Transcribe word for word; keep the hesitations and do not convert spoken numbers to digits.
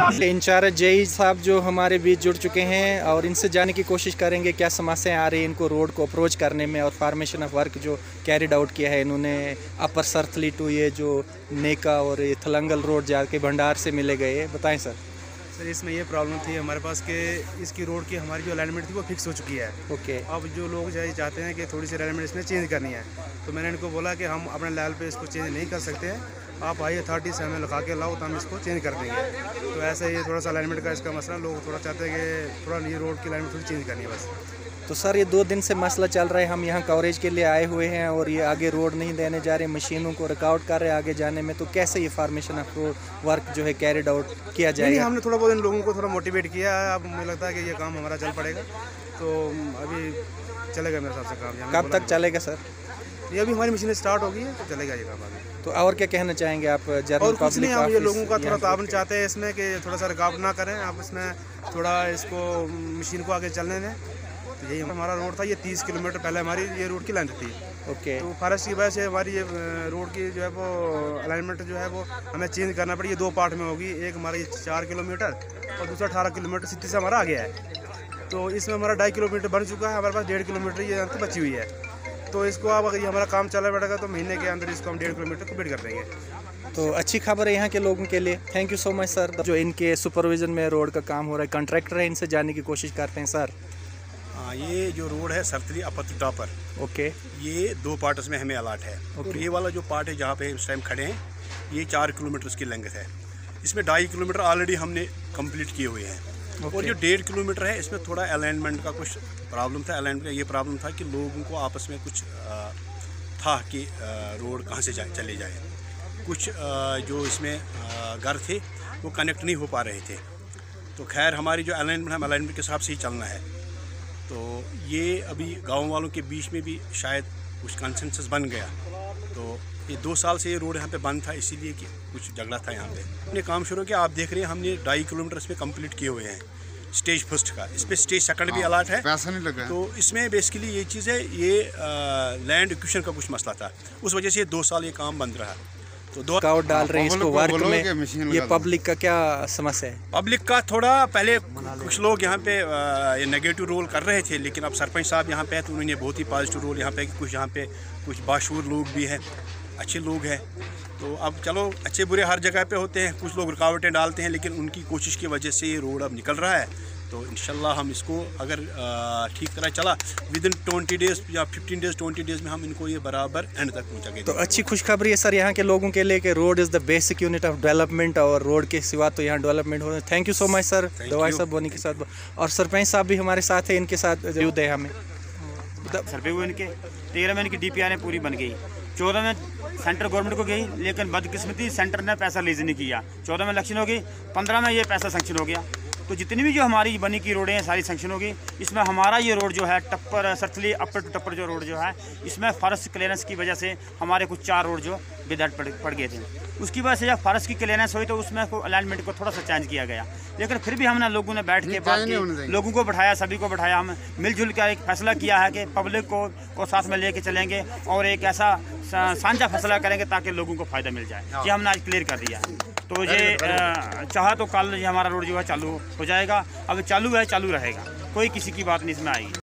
In charge JEE साहब जो हमारे बीच जुड़ चुके हैं और इनसे जाने की कोशिश करेंगे क्या समस्याएं आ रही हैं इनको रोड को अप्रोच करने में और फार्मेशन ऑफ वर्क जो कैरिड आउट किया है इन्होंने अपर सरथली टू ये जो नेका और ये थलंगल रोड जाके भंडार से मिले गए। बताएं सर। सर इसमें ये प्रॉब्लम थी हमारे पास कि इसकी रोड की हमारी जो अलाइनमेंट थी वो फिक्स हो चुकी है। ओके। अब जो लोग चाहते हैं कि थोड़ी सी अलाइनमेंट इसमें चेंज करनी है, तो मैंने इनको बोला कि हम अपने लेवल पे इसको चेंज नहीं कर सकते हैं, आप हाई अथॉरिटी से हमें लिखा के लाओ तो हम इसको चेंज कर देंगे। तो ऐसे ये थोड़ा सा अलाइनमेंट का इसका मसला, लोग थोड़ा चाहते हैं कि थोड़ा ये रोड की अलाइनमेंट थोड़ी चेंज करनी है बस। तो सर ये दो दिन से मसला चल रहा है, हम यहाँ कवरेज के लिए आए हुए हैं और ये आगे रोड नहीं देने जा रहे, मशीनों को रिकॉर्ड कर रहे हैं आगे जाने में, तो कैसे ये फार्मेशन ऑफ रोड वर्क जो है कैरिड आउट किया जाएगा? हमने थोड़ा बहुत इन लोगों को थोड़ा मोटिवेट किया है, अब मुझे लगता है कि ये काम हमारा चल पड़ेगा, तो अभी चलेगा मेरे हिसाब से काम। कब तक चलेगा सर? ये अभी हमारी मशीनें स्टार्ट हो गई है तो चलेगा ये काम आगे। तो और क्या कहना चाहेंगे आप जनरल और कुछ नहीं, हम ये लोगों का थोड़ा ताबन पब्लिक? चाहते हैं इसमें कि थोड़ा सा रुकावट ना करें, आप इसमें थोड़ा इसको मशीन को आगे चलने दें। तो यही हमारा रोड था, ये तीस किलोमीटर पहले हमारी ये रोड की लेंथ थी। ओके। तो फॉरेस्ट की वजह से हमारी ये रोड की जो है वो अलाइनमेंट जो है वो हमें चेंज करना पड़ी। ये दो पार्ट में होगी, एक हमारा ये चार किलोमीटर और दूसरा अठारह किलोमीटर सिटी से हमारा आ गया है। तो इसमें हमारा ढाई किलोमीटर बन चुका है, हमारे पास डेढ़ किलोमीटर ये अंत बची हुई है। तो इसको अब अगर ये हमारा काम चला बैठेगा तो महीने के अंदर इसको हम डेढ़ किलोमीटर कंप्लीट कर देंगे। तो अच्छी खबर है यहाँ के लोगों के लिए। Thank you so much sir. जो इनके सुपरविजन में रोड का काम हो रहा है, कॉन्ट्रैक्टर है, इनसे जानने की कोशिश करते हैं सर। हाँ, ये जो रोड है सरथली अपर टॉपर, ओके, ये दो पार्ट्स में हमें अलाट है। और ये वाला जो पार्ट है जहाँ पे इस टाइम खड़े हैं, ये चार किलोमीटर उसकी लेंथ है। इसमें ढाई किलोमीटर ऑलरेडी हमने कंप्लीट किए हुए हैं। और जो डेढ़ किलोमीटर है इसमें थोड़ा अलाइनमेंट का कुछ प्रॉब्लम था। अलाइनमेंट का ये प्रॉब्लम था कि लोगों को आपस में कुछ आ, था कि आ, रोड कहाँ से जाए चले जाए। कुछ आ, जो इसमें आ, घर थे वो कनेक्ट नहीं हो पा रहे थे। तो खैर हमारी जो अलाइनमेंट है, अलाइनमेंट के हिसाब से ही चलना है। तो ये अभी गांव वालों के बीच में भी शायद कुछ कंसेंसस बन गया। तो ये दो साल से ये रोड यहाँ पे बंद था, इसीलिए कि कुछ झगड़ा था यहाँ पे। हमने काम शुरू किया, आप देख रहे हैं हमने ढाई किलोमीटर इसमें कंप्लीट किए हुए हैं स्टेज फर्स्ट का। इस पर स्टेज सेकंड भी अलाट है, पैसा नहीं लगा। तो इसमें बेसिकली ये चीज़ है, ये लैंड एक्विजिशन का कुछ मसला था, उस वजह से ये दो साल ये काम बंद रहा। तो दो काउट डाल रहे हैं इसको वर्क में, ये पब्लिक का क्या समस्या है? पब्लिक का थोड़ा पहले कुछ लोग यहाँ पे ये नेगेटिव रोल कर रहे थे, लेकिन अब सरपंच साहब यहाँ पे हैं तो उन्होंने बहुत ही पॉजिटिव रोल यहाँ पे, कुछ यहाँ पे कुछ बाशूर लोग भी हैं, अच्छे लोग हैं। तो अब चलो, अच्छे बुरे हर जगह पे होते हैं, कुछ लोग रुकावटें डालते हैं, लेकिन उनकी कोशिश की वजह से ये रोड अब निकल रहा है। तो इंशाल्लाह हम इसको अगर ठीक तरह चला विद इन ट्वेंटी डेज या फिफ्टीन डेज ट्वेंटी डेज में हम इनको ये बराबर एंड तक पहुँचाएंगे। तो अच्छी खुशखबरी है सर यहाँ के लोगों के लिए कि road is the basic unit of development, और रोड के सिवा तो यहाँ डेवलपमेंट हो रहा है। Thank you so much sir. दवाई साहब बोनी के साथ और सरपंच साहब भी हमारे साथ है, इनके साथ युद्ध है हमें। सर्वे हुए इनके, तेरह में इनकी डी पी आर पूरी बन गई, चौदह में सेंटर गवर्नमेंट को गई, लेकिन बदकिस्मती सेंटर ने पैसा रिलीज नहीं किया। चौदह में इलेक्शन हो गई, पंद्रह में ये पैसा सेंक्शन हो गया। तो जितनी भी जो हमारी बनी की रोडें हैं सारी सेंक्शन होगी। इसमें हमारा ये रोड जो है टप्पर सरथली अपर टू टप्पर जो रोड जो है, इसमें फॉरेस्ट क्लियरेंस की वजह से हमारे कुछ चार रोड जो बेदर्द पड़ पड़ गए थे। उसकी वजह से जब फॉरेस्ट की क्लियरेंस हुई तो उसमें को अलाइनमेंट को थोड़ा सा चेंज किया गया, लेकिन फिर भी हमने लोगों ने बैठ के बात की, लोगों को बैठाया, सभी को बैठाया, हम मिलजुल कर एक फैसला किया है कि पब्लिक को, को साथ में लेके चलेंगे और एक ऐसा साझा फैसला करेंगे ताकि लोगों को फ़ायदा मिल जाए। ये हमने आज क्लियर कर दिया है। तो ये चाहा तो कल ये हमारा रोड जो है चालू हो जाएगा। अब चालू है, चालू रहेगा, कोई किसी की बात नहीं इसमें आएगी।